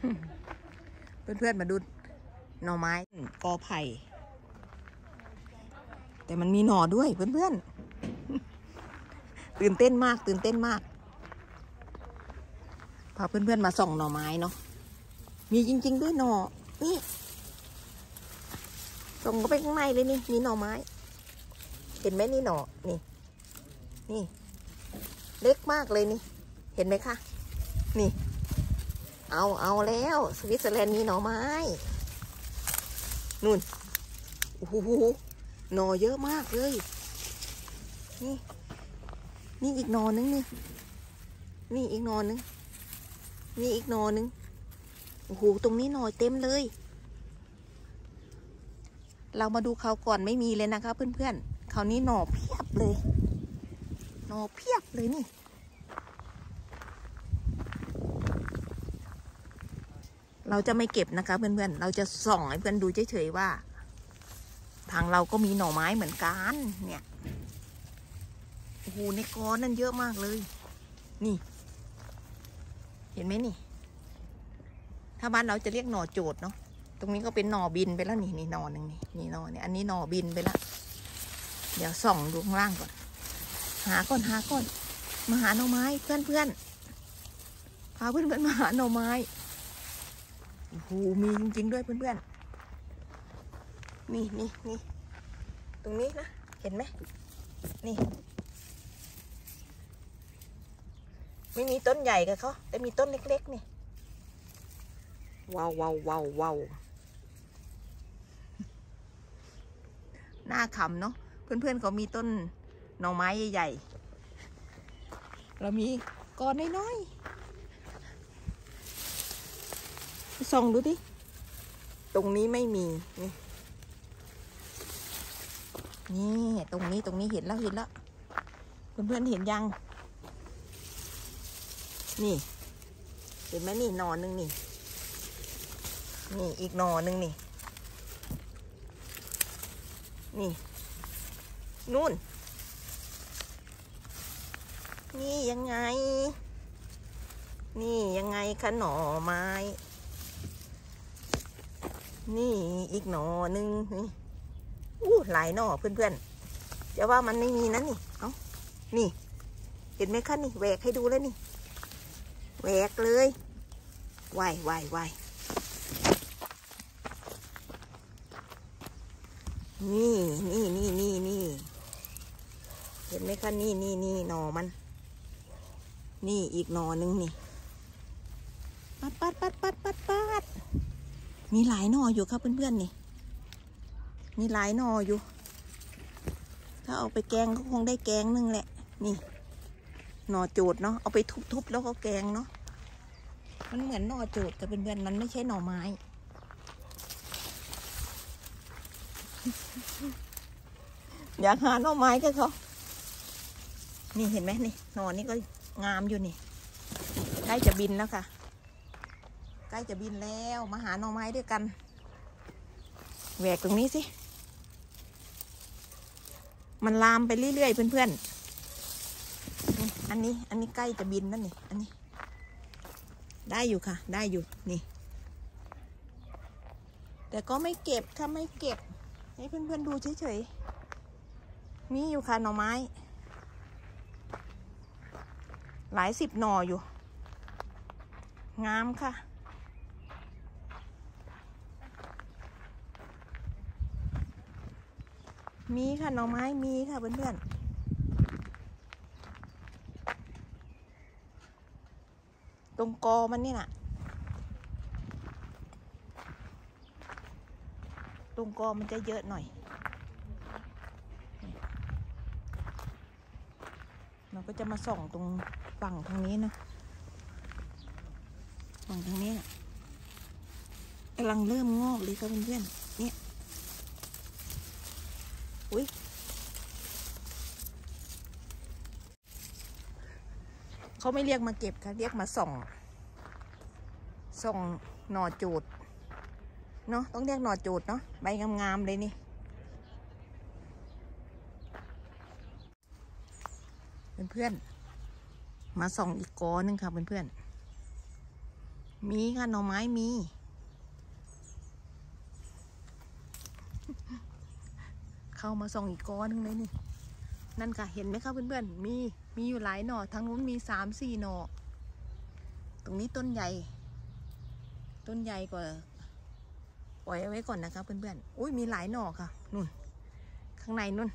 เพื่อนๆมาดูหน่อไม้กอไผ่แต่มันมีหน่อด้วยเพื่อนๆตื่นเต้นมากพาเพื่อนๆมาส่องหน่อไม้เนาะมีจริงๆด้วยหน่อนี่ส่องก็ไปข้างในเลยนี่มีหน่อไม้เห็นไหมนี่หน่อนี่เล็กมากเลยนี่เห็นไหมคะนี่เอาแล้วสวิตเซอร์แลนด์มีหน่อไม้นู่นโอ้โหหน่อเยอะมากเลยนี่อีกหน่อนึงนี่อีกหน่อนึงนี่อีกหน่อนึงโอ้โหตรงนี้หน่อเต็มเลยเรามาดูเขาก่อนไม่มีเลยนะคะเพื่อนๆเขานี้หน่อเพียบเลยหน่อเพียบเลยนี่เราจะไม่เก็บนะคะเพื่อนๆเราจะส่องให้เพื่อนดูเฉยๆว่าทางเราก็มีหน่อไม้เหมือนกันเนี่ยโอ้โหในกอนั่นเยอะมากเลยนี่เห็นไหมนี่ถ้าบ้านเราจะเรียกหน่อโจดเนาะตรงนี้ก็เป็นหน่อบินไปแล้วนี่หน่อหนึ่งนี่หน่อเนี่ยอันนี้หน่อบินไปแล้วเดี๋ยวส่องดูข้างล่างก่อนหาก่อนมาหาหน่อไม้เพื่อนพาเพื่อนมาหาหน่อไม้โอ้โหมีจริงๆด้วยเพื่อนๆนี่ตรงนี้นะเห็นไหมนี่ไม่มีต้นใหญ่กับเขาแต่มีต้นเล็กๆนี่ว้าวน่าขำเนาะเพื่อนๆเขามีต้นหน่อไม้ใหญ่ๆเรามีก้อนน้อยๆส่องดูดิตรงนี้ไม่มีนี่ตรงนี้เห็นแล้วเพื่อนๆเห็นยังนี่เห็นไหมนี่หน่อนึงนี่อีกหน่อนึงนี่นู่นนี่ยังไงคะหน่อไม้นี่อีกหน่อนึงนี่หลายหน่อเพื่อนๆจะว่ามันไม่มีนะนี่นี่เห็นไหมคะนี่แหวกให้ดูแล้วนี่แหวกเลยวายนี่เห็นไหมคะนี่หน่อมันนี่อีกหน่อนึงนี่ปัดมีหลายหน่ออยู่ครับเพื่อนๆนี่มีหลายหน่ออยู่ถ้าเอาไปแกงก็คงได้แกงนึงแหละนี่หน่อโจดเนาะเอาไปทุบแล้วก็แกงเนาะมันเหมือนหน่อโจดแต่เพื่อนๆมันไม่ใช่หน่อไม้อยากหาหน่อไม้กับเขานี่เห็นไหมนี่หน่อนี่ก็งามอยู่นี่ใกล้จะบินแล้วค่ะใกล้จะบินแล้วมาหาหน่อไม้ด้วยกันแหวกตรงนี้สิมันลามไปเรื่อยๆเพื่อนๆอันนี้ใกล้จะบินแล้วนี่อันนี้ได้อยู่ค่ะได้อยู่นี่แต่ก็ไม่เก็บค่ะไม่เก็บให้เพื่อนๆดูเฉยๆมีอยู่ค่ะหน่อไม้หลาย10หน่ออยู่งามค่ะมีค่ะหน่อไม้มีค่ะเพื่อนๆตรงกอมันนี่น่ะตรงกอมันจะเยอะหน่อยเราก็จะมาส่องตรงฝั่งทางนี้นะฝั่งทางนี้นะกำลังเริ่มงอกเลยครับเพื่อนๆเนี่ยอุ้ยเขาไม่เรียกมาเก็บค่ะเรียกมาส่องหน่อโจดเนาะต้องเรียกหน่อโจดเนาะใบงามๆเลยนี่เพื่อนๆมาส่องอีกกอนึงค่ะเพื่อนๆมีค่ะหน่อไม้มี เข้ามาส่องอีกก้อนนึงเลยนี่นั่นค่ะเห็นไหมคะเพื่อนๆมีอยู่หลายหน่อทางนู้นมี3-4 หน่อตรงนี้ต้นใหญ่กว่าปล่อยเอาไว้ก่อนนะคะเพื่อนๆอุ้ยมีหลายหน่อค่ะนู่นข้างในนู่น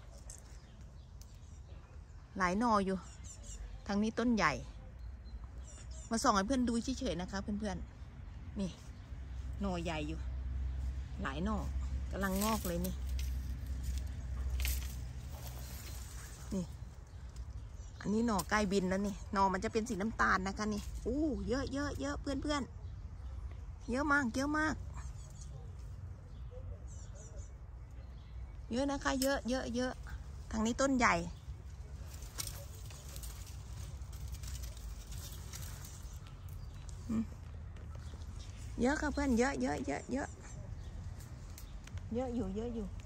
หลายหน่ออยู่ทางนี้ต้นใหญ่มาส่องให้เพื่อนดูเฉยๆนะคะเพื่อนๆนี่หน่อใหญ่อยู่หลายหน่อกำลังงอกเลยนี่อันนี้หน่อใกล้บินแล้วนี่หน่อมันจะเป็นสีน้ำตาลนะคะนี่อู้เยอะเพื่อนเยอะมากเยอะนะคะเยอะทางนี้ต้นใหญ่เยอะค่ะเพื่อนเยอะอยู่